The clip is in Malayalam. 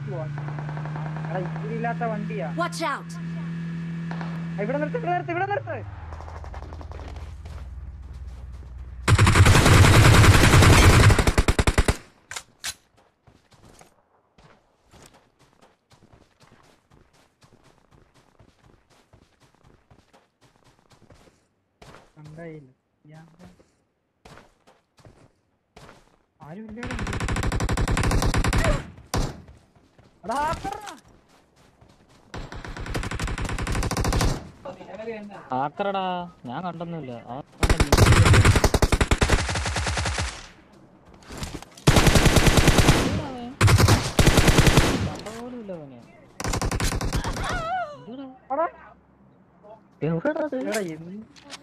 ഇല്ലാത്ത വണ്ടിയാ. ഇവിടെ നിർത്ത്. കണ്ടായില്ല ആരുമില്ല. ആക്കറടാ ഞാൻ കണ്ടൊന്നുമില്ല. കണ്ടപോലുമില്ല അവനെ.